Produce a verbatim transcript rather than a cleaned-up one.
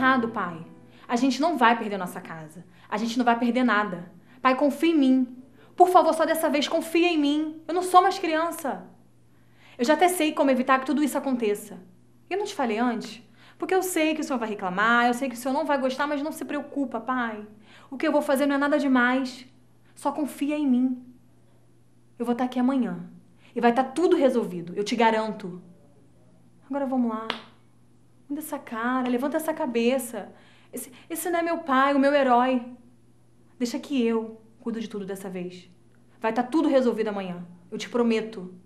errado, pai. A gente não vai perder nossa casa. A gente não vai perder nada. Pai, confia em mim. Por favor, só dessa vez, confia em mim. Eu não sou mais criança. Eu já até sei como evitar que tudo isso aconteça. Eu não te falei antes? Porque eu sei que o senhor vai reclamar, eu sei que o senhor não vai gostar, mas não se preocupa, pai. O que eu vou fazer não é nada demais. Só confia em mim. Eu vou estar aqui amanhã. E vai estar tudo resolvido, eu te garanto. Agora vamos lá. Muda essa cara, levanta essa cabeça. Esse, esse não é meu pai, o meu herói. Deixa que eu cuido de tudo dessa vez. Vai estar tudo resolvido amanhã. Eu te prometo.